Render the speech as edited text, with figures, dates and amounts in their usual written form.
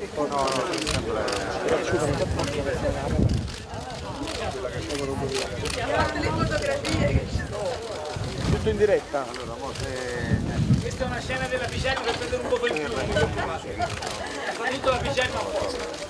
No, no, sempre. Guardate le fotografie che ci sono. Tutto in diretta? Allora, mo se... Questa è una scena della vicenda per prendere un po' il più. Ha fatto tutta la vicenda apposta.